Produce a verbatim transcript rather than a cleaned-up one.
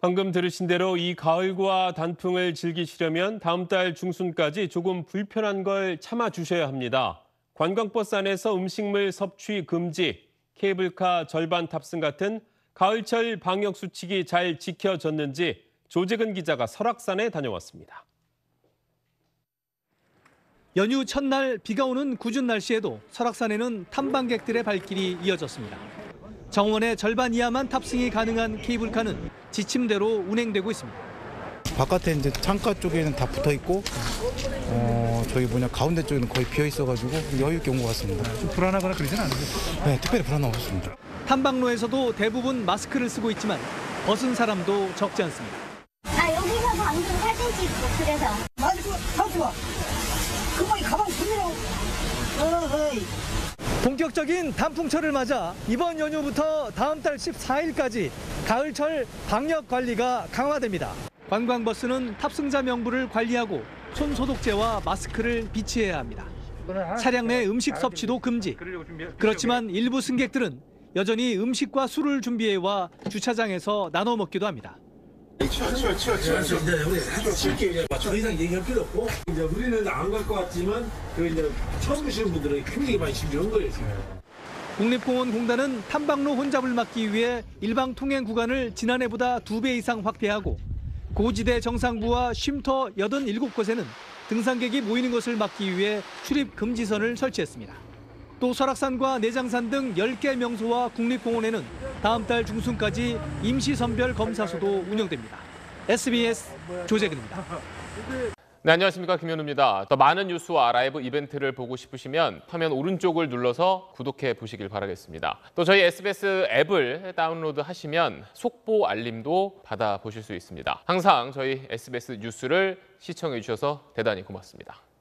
방금 들으신 대로 이 가을과 단풍을 즐기시려면 다음 달 중순까지 조금 불편한 걸 참아주셔야 합니다. 관광버스 안에서 음식물 섭취 금지, 케이블카 절반 탑승 같은 가을철 방역 수칙이 잘 지켜졌는지 조재근 기자가 설악산에 다녀왔습니다. 연휴 첫날 비가 오는 궂은 날씨에도 설악산에는 탐방객들의 발길이 이어졌습니다. 정원의 절반 이하만 탑승이 가능한 케이블카는 지침대로 운행되고 있습니다. 바깥에 이제 창가 쪽에는 다 붙어 있고, 어, 저희 뭐냐 가운데 쪽에는 거의 비어 있어가지고 여유 있게 온 것 같습니다. 좀 불안하거나 그러지는 않으세요? 네, 특별히 불안은 없습니다. 탐방로에서도 대부분 마스크를 쓰고 있지만 벗은 사람도 적지 않습니다. 아, 여기서 방금 사진 찍고 그래서. 마스크 하지 마. 그만이 가방 숨기라고. 어허이. 본격적인 단풍철을 맞아 이번 연휴부터 다음 달 십사일까지 가을철 방역 관리가 강화됩니다. 관광버스는 탑승자 명부를 관리하고 손소독제와 마스크를 비치해야 합니다. 차량 내 음식 섭취도 금지. 그렇지만 일부 승객들은 여전히 음식과 술을 준비해와 주차장에서 나눠 먹기도 합니다. 치워 치워 치워 치워 치워. 이제 우리 칠게 더 이상 얘기할 필요 없고 이제 우리는 안 갈 것 같지만 그 이제 처음 오시는 분들은 굉장히 많이 힘들은 거예요 지금. 국립공원공단은 탐방로 혼잡을 막기 위해 일방 통행 구간을 지난해보다 두 배 이상 확대하고 고지대 정상부와 쉼터 여든일곱 곳에는 등산객이 모이는 것을 막기 위해 출입 금지선을 설치했습니다. 또 설악산과 내장산 등 열 개 명소와 국립공원에는 다음 달 중순까지 임시선별 검사소도 운영됩니다. 에스비에스 조재근입니다. 네, 안녕하십니까. 김현우입니다. 더 많은 뉴스와 라이브 이벤트를 보고 싶으시면 화면 오른쪽을 눌러서 구독해 보시길 바라겠습니다. 또 저희 에스비에스 앱을 다운로드 하시면 속보 알림도 받아보실 수 있습니다. 항상 저희 에스비에스 뉴스를 시청해 주셔서 대단히 고맙습니다.